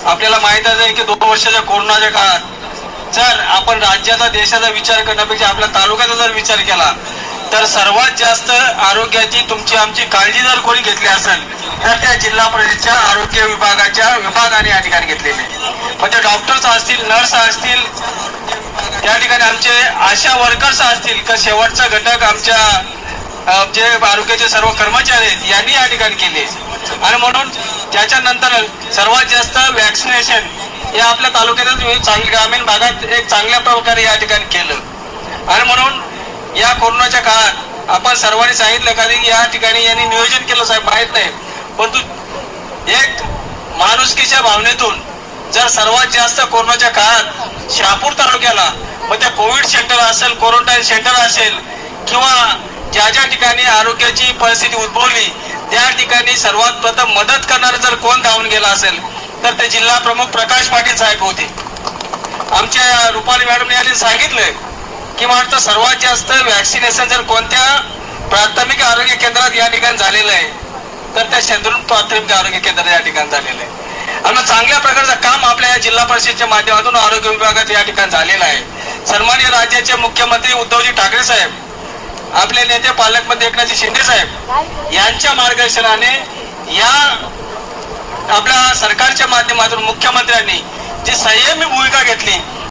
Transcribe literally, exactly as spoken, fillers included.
आपल्याला माहितच आहे की दोन वर्षाच्या कोरोनाच्या काळात जर आपण राज्याचा देशाचा विचार करण्यापेक्षा आपल्या तालुक्याचा जर विचार केला तर सर्वात जास्त आरोग्याची तुमची आमची काळजी जर कोणी घेतली असेल तर त्या जिल्हा परिषदेच्या आरोग्य विभागाच्या विभागाने या ठिकाणी घेतलेले, म्हणजे डॉक्टर्स असतील, नर्स असतील, त्या ठिकाणी आमचे आशा वर्कर्स असतील का शेवटचा घटक आमच्या जे आरोग्याचे सर्व कर्मचारी आहेत यांनी या ठिकाणी केले. आणि म्हणून त्याच्यानंतर सर्वात जास्त वॅक्सिनेशन हे आपल्या तालुक्यातच चांगली ग्रामीण भागात एक चांगल्या प्रकारे या ठिकाणी केलं. आणि म्हणून या कोरोनाच्या काळात आपण सर्वांनी सांगितलं का या ठिकाणी यांनी नियोजन केलं साहेब माहित नाही, परंतु एक माणुसकीच्या भावनेतून जर सर्वात जास्त कोरोनाच्या काळात शहापूर तालुक्याला मग त्या कोविड सेंटर असेल, क्वारंटाईन सेंटर असेल किंवा ज्या ज्या ठिकाणी आरोग्याची परिस्थिती उद्भवली त्या ठिकाणी सर्वात प्रथम मदत करणारे जर कोण धावून गेला असेल तर ते जिल्हा प्रमुख प्रकाश पाटील साहेब होते. आमच्या रुपाली मॅडमने यांनी सांगितलंय की वाटतं सर्वात जास्त वॅक्सिनेशन जर कोणत्या प्राथमिक आरोग्य केंद्रात या ठिकाणी झालेलं आहे तर त्या शेंद्रून प्राथमिक आरोग्य केंद्रात या ठिकाणी झालेलं आहे. आणि चांगल्या प्रकारचं काम आपल्या या जिल्हा परिषदेच्या माध्यमातून आरोग्य विभागात या ठिकाणी झालेलं आहे. सन्माननीय राज्याचे मुख्यमंत्री उद्धवजी ठाकरे साहेब, आपले नेते पालकमंत्री एकनाथ शिंदे साहेब यांच्या मार्गदर्शनाने या आपल्या सरकारच्या माध्यमातून मुख्यमंत्र्यांनी जी संयमी भूमिका घेतली